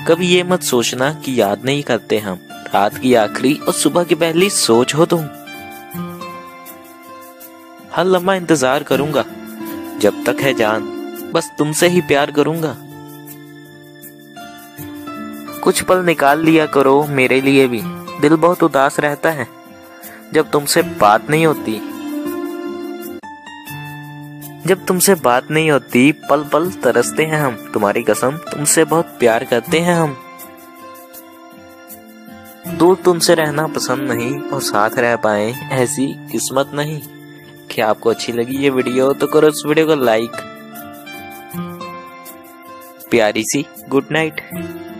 कभी ये मत सोचना कि याद नहीं करते हम, रात की आखिरी और सुबह की पहली सोच हो तुम। हर लम्हा इंतजार करूंगा, जब तक है जान बस तुमसे ही प्यार करूंगा। कुछ पल निकाल लिया करो मेरे लिए भी, दिल बहुत उदास रहता है जब तुमसे बात नहीं होती। जब तुमसे बात नहीं होती पल पल तरसते हैं हम, तुम्हारी कसम तुमसे बहुत प्यार करते हैं हम। दूर तुमसे रहना पसंद नहीं और साथ रह पाए ऐसी किस्मत नहीं। क्या आपको अच्छी लगी ये वीडियो तो करो इस वीडियो को लाइक। प्यारी सी गुड नाइट।